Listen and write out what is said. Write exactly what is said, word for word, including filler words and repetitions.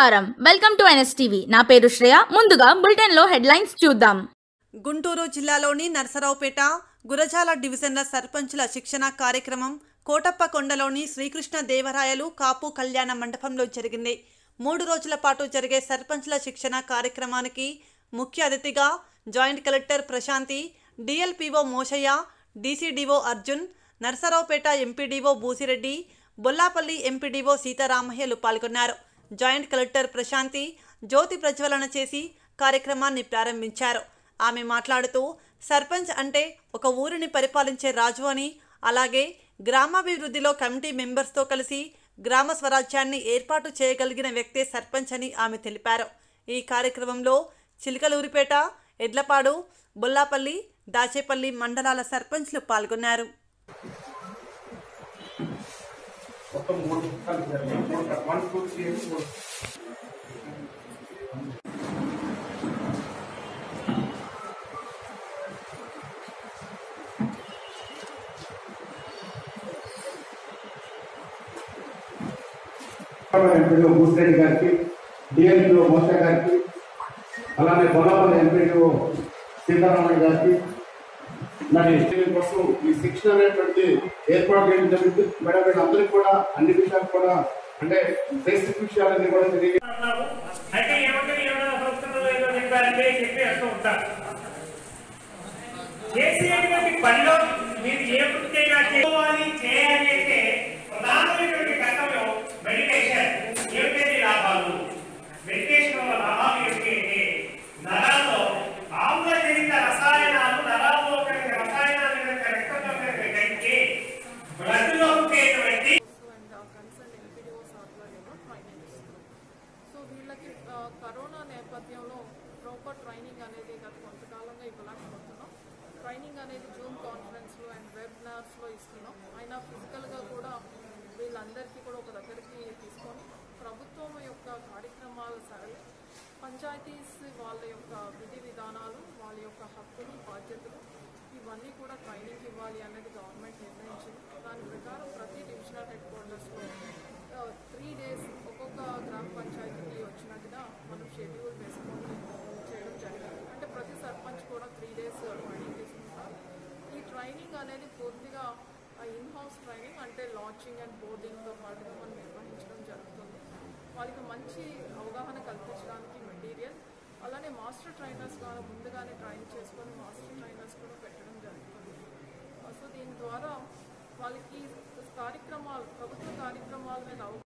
నమస్కారం welcome to NSTV నా పేరు శ్రేయ ముందుగా బులెటిన్ లో హెడ్లైన్స్ చూద్దాం గుంటూరు జిల్లాలోని నర్సరావుపేట గురజాల డివిజన్ల సర్పంచుల శిక్షణ కార్యక్రమం కోటప్పకొండలోని శ్రీకృష్ణ దేవరాయలు కాపు కళ్యాణ మండపంలో జరిగింది. మూడు రోజుల పాటు జరిగే సర్పంచుల శిక్షణ కార్యక్రమానికి ముఖ్య అతిథిగా joint collector Prashanti, DLPO Moshayya, DCDO Arjun, Narasaraopet MPDO Busireddy, Bollapalli MPDO సీతారామయ్యలు పాల్గొన్నారు. జాయింట్ కలెక్టర్ ప్రశాంతి జ్యోతి ప్రజ్వలన చేసి కార్యక్రమాన్ని ప్రారంభించారు. ఆమె మాట్లాడుతూ సర్పంచ్ అంటే ఒక ఊరిని పరిపాలించే రాజు అని, అలాగే గ్రామాభివృద్ధిలో కమిటీ మెంబర్స్తో కలిసి గ్రామ స్వరాజ్యాన్ని ఏర్పాటు చేయగలిగిన వ్యక్తే సర్పంచ్ అని ఆమె తెలిపారు. ఈ కార్యక్రమంలో చిలకలూరిపేట, ఎడ్లపాడు, బొల్లాపల్లి, దాచేపల్లి మండలాల సర్పంచ్లు పాల్గొన్నారు. ఎంపీడీఓ బూసిరెడ్డి గారికి, డిఎల్పిఓ మోషయ్య గారికి, అలానే బొల్లాపల్లి ఎంపీడీఓ సీతారామయ్య గారికి మరి కోసం ఈ శిక్షణ అనేటువంటి ఏర్పాటు చేయడం జరిగింది. మేడం వీళ్ళందరికీ కూడా అన్ని విషయాలు కూడా అంటే బేసిక్ విషయాలన్నీ కూడా తెలియజేయాలి. కరోనా నేపథ్యంలో ప్రాపర్ ట్రైనింగ్ అనేది గత కొంతకాలంగా ఇవ్వలేకపోతున్నాం. ట్రైనింగ్ అనేది జూమ్ కాన్ఫరెన్స్లో అండ్ వెబినార్స్లో ఇస్తున్నాం. అయినా ఫిజికల్గా కూడా వీళ్ళందరికీ కూడా ఒక దగ్గరికి తీసుకొని ప్రభుత్వం యొక్క కార్యక్రమాల సరళి, పంచాయతీస్ వాళ్ళ యొక్క విధి విధానాలు, వాళ్ళ యొక్క హక్కులు, బాధ్యతలు ఇవన్నీ కూడా ట్రైనింగ్ ఇవ్వాలి అనేది గవర్నమెంట్ నిర్ణయించింది. దాని ప్రకారం ప్రతి డివిజనల్ హెడ్ క్వార్టర్స్లో త్రీ డేస్ ఒక్కొక్క గ్రామ పంచాయతీకి వచ్చినట్టుగా మనం షెడ్యూల్ వేసుకొని చేయడం జరిగింది. అంటే ప్రతి సర్పంచ్ కూడా త్రీ డేస్ ట్రైనింగ్ తీసుకుంటారు. ఈ ట్రైనింగ్ అనేది పూర్తిగా ఇన్ హౌస్ ట్రైనింగ్, అంటే లాంచింగ్ అండ్ బోర్డింగ్తో పాటుగా మనం నిర్వహించడం జరుగుతుంది. వాళ్ళకి మంచి అవగాహన కల్పించడానికి మెటీరియల్, అలానే మాస్టర్ ట్రైనర్స్ ద్వారా ముందుగానే ట్రైన్ చేసుకొని మాస్టర్ ట్రైనర్స్ కూడా పెట్టడం జరుగుతుంది. సో దీని ద్వారా వాళ్ళకి కార్యక్రమాలు, ప్రభుత్వ కార్యక్రమాల మీద